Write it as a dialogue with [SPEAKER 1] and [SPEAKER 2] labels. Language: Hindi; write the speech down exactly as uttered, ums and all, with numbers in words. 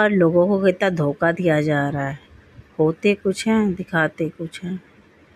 [SPEAKER 1] बार लोगों को कितना धोखा दिया जा रहा है। होते कुछ हैं, दिखाते कुछ हैं।